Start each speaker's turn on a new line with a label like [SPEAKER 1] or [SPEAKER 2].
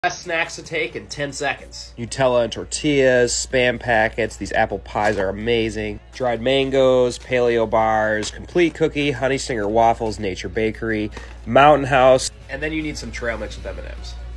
[SPEAKER 1] Best snacks to take in 10 seconds.
[SPEAKER 2] Nutella and tortillas, Spam packets. These apple pies are amazing. Dried mangoes, paleo bars, complete cookie, honey stinger waffles, Nature Bakery, Mountain House.
[SPEAKER 1] And then you need some trail mix with M&M's.